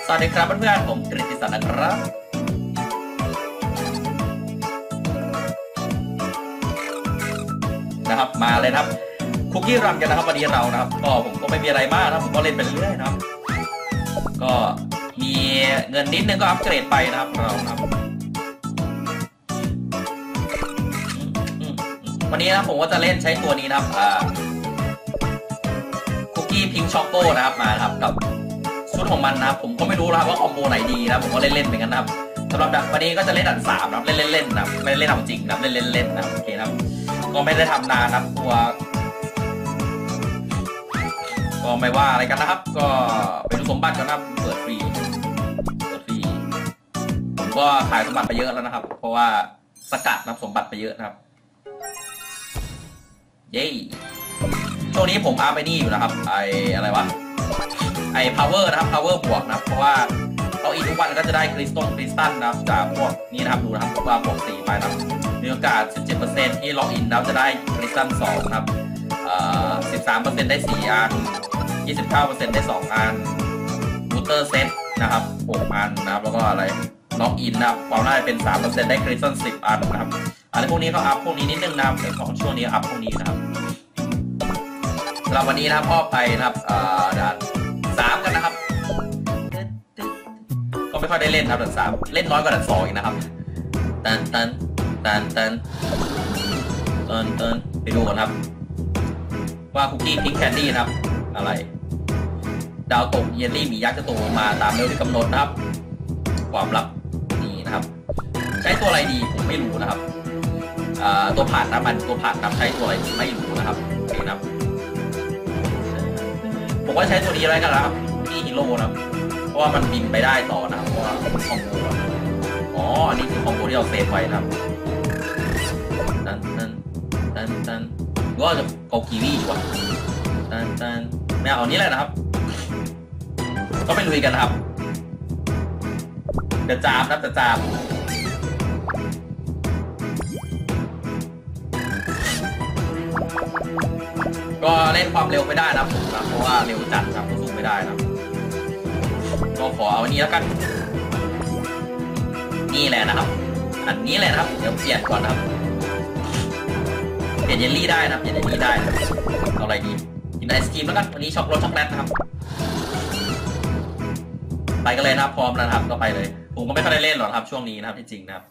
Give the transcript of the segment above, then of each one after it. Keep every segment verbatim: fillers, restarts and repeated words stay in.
สวัสดีครับเพื่อนๆผมกฤติศักดิ์นะครับนะครับมาเลยครับคุกกี้รันกันนะครับวันนี้เรานะครับก็ผมก็ไม่มีอะไรมากนะผมก็เล่นไปเรื่อยๆนะครับก็มีเงินนิดนึงก็อัปเกรดไปนะครับเรานะครับวันนี้นะผมก็จะเล่นใช้ตัวนี้นะครับคุกกี้พิงช็อกโก้นะครับมาครับกับชุดของมันนะครับผมก็ไม่รู้นะครับว่าคอมโบไหนดีนะผมก็เล่นๆเหมือนกันนะครับสำหรับวันนี้ก็จะเล่นด่านสามนะครับเล่นเล่นๆนะไม่เล่นเอาจริงนะเล่นเล่นๆนะโอเคนะครับก็ไม่ได้ทำนานครับตัวก็ไม่ว่าอะไรกันนะครับก็ไปดูสมบัติกันนะครับเปิดฟรีเปิดฟรีผมก็ขายสมบัติไปเยอะแล้วนะครับเพราะว่าสกัดนับสมบัติไปเยอะนะครับเย้ช่วงนี้ผมอัพไปนี่อยู่นะครับไออะไรวะไอ power นะครับ power บวกนะครับเพราะว่าเอาอีกทุกวันก็จะได้คริสตัลคริสตัลนะครับจากพวกนี้นะครับดูนะครับผมว่าบวกสี่ไปนะครับมีโอกาส สิบเจ็ดเปอร์เซ็นต์ ที่ล็อกอินแล้วจะได้คริสตัลสองครับเอ่อ สิบสามเปอร์เซ็นต์ ได้สี่อัน ยี่สิบเก้าเปอร์เซ็นต์ ได้สองอันบูสเตอร์เซตนะครับหกอันนะครับแล้วก็อะไรล็อกอินนะครับความน่าจะเป็น สามเปอร์เซ็นต์ ได้คริสตัลสิบอันนะครับอะไรพวกนี้ก็อัพพวกนี้นิดนึงนะครับในของช่วงนี้อัพพวกนี้นะครับสำหรับวันนี้นะครับพ่อไปนะครับเอ่อด่านสามกันนะครับก็ไม่ค่อยได้เล่นครับด่านสามเล่นน้อยกว่าด่านสองอีกนะครับตันตันตันตันตันตันไปดูกันครับว่าคุกกี้พิงแคนดี้นะครับอะไรดาวตกเยลลี่มียักษ์จะตกมาตามเร็วที่กำหนดนะครับความลับนี่นะครับใช้ตัวอะไรดีผมไม่รู้นะครับตัวผ่านน้ำมันตัวผ่านน้ำใช้ตัวอะไรไม่รู้นะครับนี่นะครับผมว่าใช้ตัวนี้อะไรกันแล้วนี่ฮีโร่นะเพราะว่ามันบินไปได้ต่อนะครับเพราะว่าคอมโบอ๋ออันนี้คือคอมโบที่เราเซฟไว้นะครับตันตันตันตันก็จะโกกีวีอยู่วะตันตันไม่เอาอันนี้แหละนะครับก็ไปลุยกันนะครับเดือดจามนะเดือดจามก็เล่นความเร็วไม่ได้นะผมนะเพราะว่าเร็วจัดครับสู้ไม่ได้นะก็ขอเอาอันนี้แล้วกันนี่แหละนะครับอันนี้แหละนะครับเดี๋ยวเปลี่ยนก่อนนะครับเปลี่ยนเยลลี่ได้นะเปลี่ยนเยลลี่ได้เอาอะไรดีกินไอศกรีมแล้วกันวันนี้ช็อกโกแลตช็อกโกแลตนะครับไปกันเลยนะครับพร้อมแล้วนะครับก็ไปเลยผมก็ไม่ค่อยได้เล่นหรอกครับช่วงนี้นะครับจริงๆนะครับ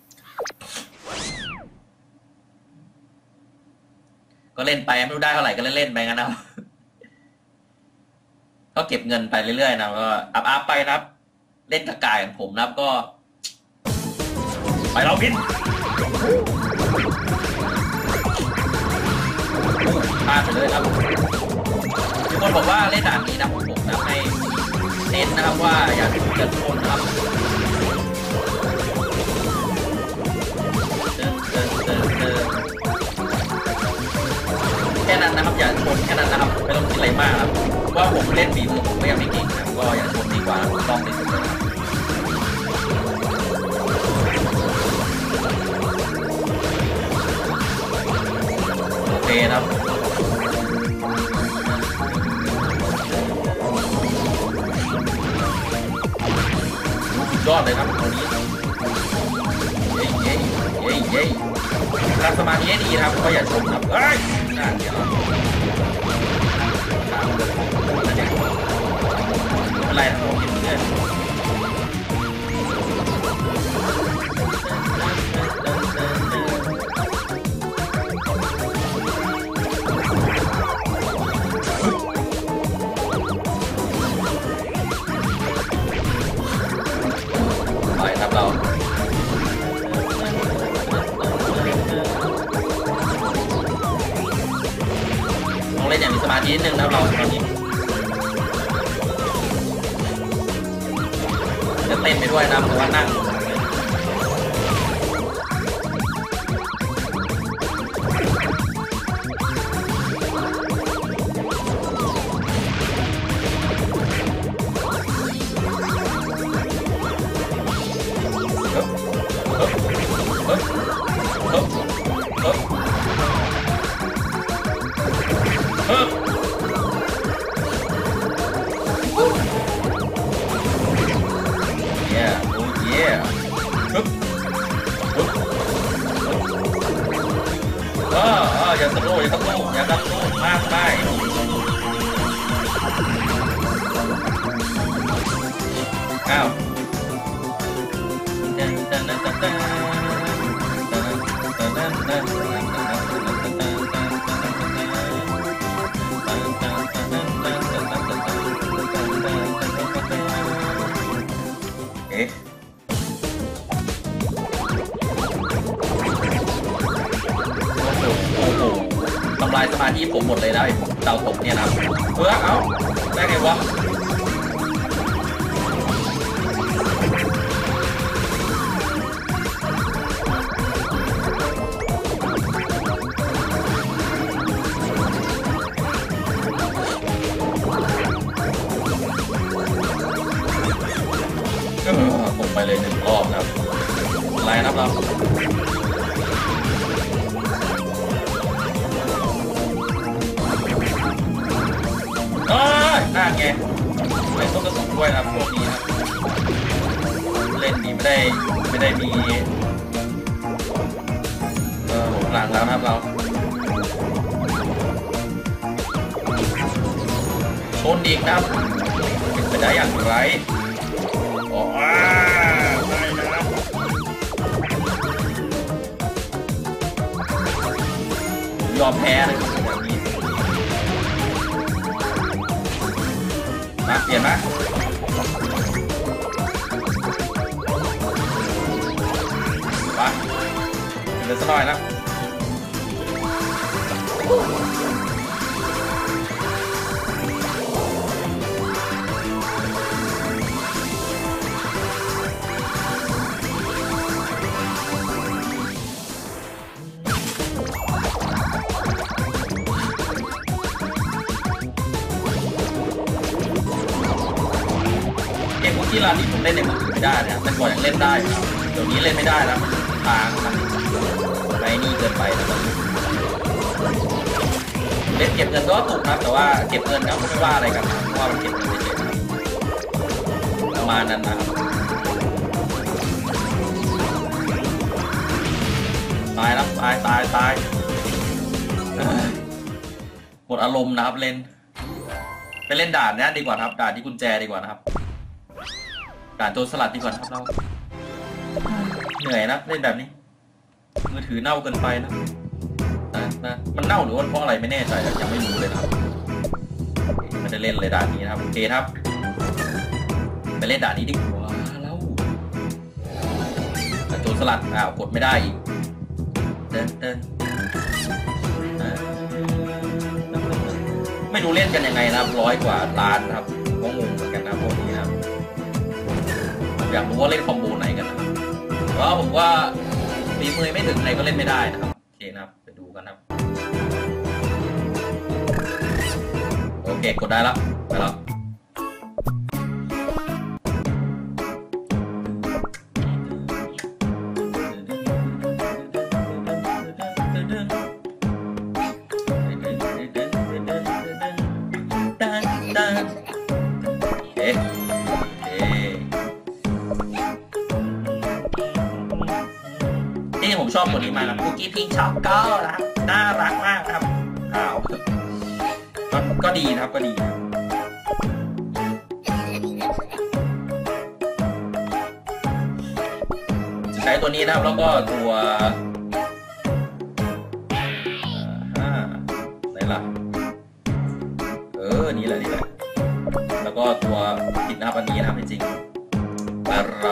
ก็เล่นไปไม่รู้ได้เท่าไหร่ก็เล่นๆไปงั้นนะครับก็เก็บเงินไปเรื่อยๆนะก็อัพอัพไปนะครับเล่นกระกายของผมนะครับก็ไปเราบินพลาดไปเลยครับทุกคนบอกว่าเล่นด่านนี้นะผมผมนะให้เน้นนะครับว่าอย่าเกิดคนนะครับแค่นั้นนะครับอย่าชนแค่นั้นนะครับไม่ต้องคิดอะไรมากครับว่าผมเล่นฝีมือผมก็ยังไม่เก่งนะก็อย่าชนดีกว่าต้องที่สุดนะครับโอเคครับสุดยอดเลยครับตรงนี้เย้เย้เย้เย้รักสมาธิให้ดีครับก็อย่าชนครับเฮ้ยน่าเดี๋ยวอะไรนะผมกินเพื่อนไปครับเราต้องเล่นอย่างมีสมาธินิดนึงนะครับเราตอนนี้จะเต้นไปด้วยนะแต่ว่านั่งปึ๊บปึ๊บเออเอออย่าสโลว์อย่าสโลว์อย่าสโลว์มากได้อ้าวเอ๊ะโอ้โหทำลายสมาธิผมหมดเลยนะไอ้เตาผมเนี่ยนะเฮ้ยเอ้าได้ไงวะผมไปเลยหนึ่งรอบนะครับไล่นะครับเราเอ้ยน่าไงไม่ต้องกระสุนด้วยนะพวกนี้นะเล่นนี้ไม่ได้ไม่ได้มีเออหลังแล้วนะครับเราชนอีกครับเป็นไปได้อย่างไรอ๋อไม่นะยอมแพ้เลยแบบนี้มาเปลี่ยนไหมไปเดี๋ยวสักหน่อยนะที่ร้านนี้ผมเล่นในมือถือไม่ได้นะแต่ก่อนยังเล่นได้ครับเดี๋ยวนี้เล่นไม่ได้แล้วทางมันไรนี่เกินไปนะครับเล่นเก็บเงินก็ถูกนะแต่ว่าเก็บเงินนะไม่ว่าอะไรกันเพราะว่ามันเก็บเงินเฉยๆประมาณนั้นนะครับตายแล้วตายตายตายหมดอารมณ์นะครับเล่นไปเล่นด่านนี้ดีกว่าครับด่านที่กุญแจดีกว่านะครับด่านโจรสลัดดีกว่าครับเราเหนื่อยนะเล่นแบบนี้มือถือเน่าเกินไปนะนะนะมันเน่าหรือว่าเพราะอะไรไม่แน่ใจยังไม่รู้เลยครับไม่ได้เล่นเลยด่านนี้นะครับโอเคครับไปเล่นด่านนี้ดีกว่าแล้วด่านโจรสลัดอ้าวกดไม่ได้อีกเดินเดินไม่รู้เล่นกันยังไงนะครับร้อยกว่าล้านครับก็งงเหมือนกันนะพวกนี้นะครับอยากรู้ว่าเล่นคอมโบไหนกันนะเพราะผมว่าตีมือไม่ถึงใครก็เล่นไม่ได้นะครับโอเคนะครับไปดูกันครับโอเคกดได้แล้วไปแล้วโอเคที่ผมชอบตัวนี้มากนะคุกกี้พิงช็อกโกนะครับน่ารักมากครับอ้าวก็ก็ดีนะครับก็ดีจะใช้ตัวนี้นะครับแล้วก็ตัวอ่าไหนล่ะเออนี่แหละนี่แหละแล้วก็ตัวปิดหน้าปันนี้นะครับจริงๆแต่เรา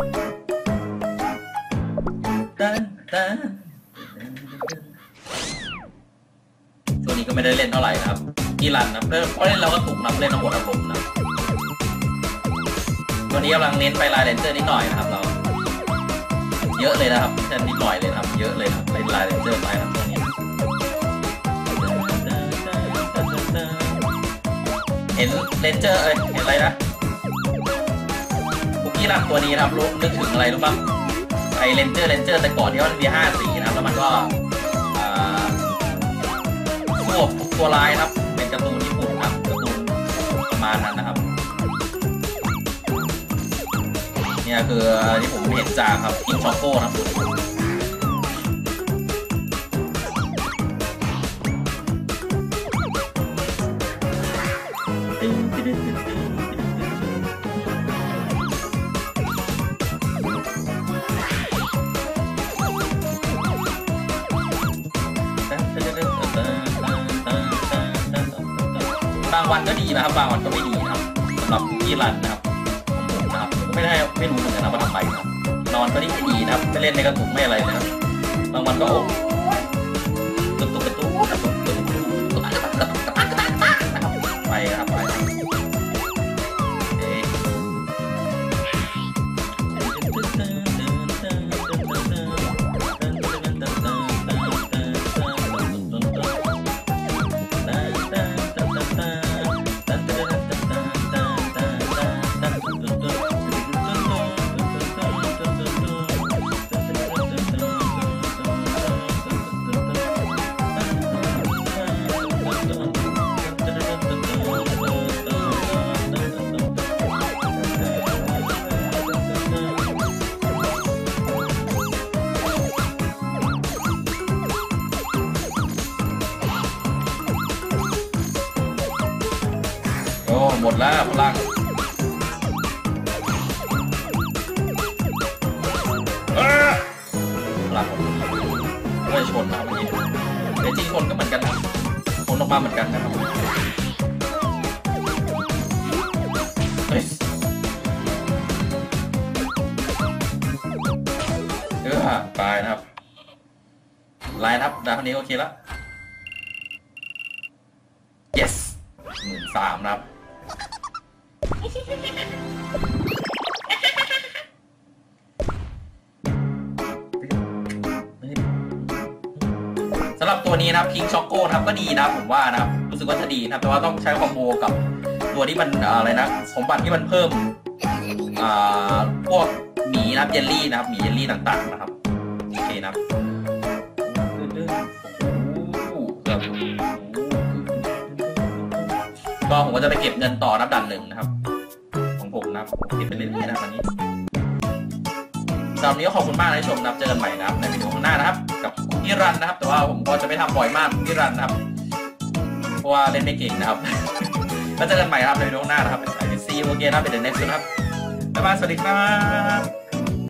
ช่วงนี้ก็ไม่ได้เล่นเท่าไหร่นะครับกีรันนะเพราะเล่นเราก็ถูกนับเล่นทั้งหมดอารมณ์นะวันนี้กำลังเน้นไปลายเลนเจอร์นิดหน่อยนะครับเราเยอะเลยนะครับแค่นิดหน่อยเลยครับเยอะเลยครับเล่นลายเลนเจอร์ไปครับตัวนี้เห็นเลนเจอร์เอ้ยเห็นอะไรนะคุกกี้รันตัวนี้นะครับรู้นึกถึงอะไรรู้ป่ะไอเลนเจอร์เลนเจอร์แต่ก่อนที่มันมีห้าสีนะครับแล้วมันก็ตัวตัวลายครับเป็นการ์ตูนญี่ปุ่นครับการ์ตูนประมาณนั้นนะครับนเนี่ยคือที่ผมเห็นจากครับคิงช็อกโก้นะครับบางวันก็ดีนะครับบางวันก็ไม่ดีนะครับสำหรับพี่รันนะครับผมนะครับผมไม่ได้ไม่รู้เหมือนกันนะว่าทำไมนะครับนอนก็ดีไม่ดีนะครับไม่เล่นในกระตุกไม่อะไรเลยครับบางวันก็โอ้กระตุกกระตุกกระตุกกระตุกกระตุกกระตุกกระตุกกระตุกกระตุกกระตุกนะครับไปครับไปโอ้หมดแล้วพลังพลังด้วยชนนะครับเมื่อกี้แต่จริงชนก็เหมือนกันนะชนออกมาเหมือนกันนะครับเออตายนะครับไลน์นะครับดาวนี้โอเคแล้ว yes หมื่นสามนะครับสำหรับตัวนี้นะครับคิงช็อกโก้นะครับก็ดีนะผมว่านะครับรู้สึกว่าจะดีนะครับแต่ว่าต้องใช้คอมโบกับตัวที่มันอะไรนะสมบัติที่มันเพิ่มอ่าพวกหมีนะครับเยลลี่นะครับหมีเยลลี่ต่างๆนะครับโอเคนะครับก็ผมก็จะไปเก็บเงินต่อนับดันหนึ่งนะครับของผมนะครับเก็บไปเรื่อยๆนะวันนี้สำหรับนี้ก็ขอบคุณมากที่ชมนะครับเจอกันใหม่นะครับในวิดีโอข้างหน้านะครับกับพี่รันนะครับแต่ว่าผมก็จะไม่ทำบ่อยมากพี่รันนะครับเพราะว่าเล่นไม่เก่งนะครับแล้วเจอกันใหม่ครับในวิดีโอข้างหน้านะครับเป็นไอพีซีโอเคนะเป็นเดนเน็กซ์นะครับบ๊ายบายสวัสดีครับ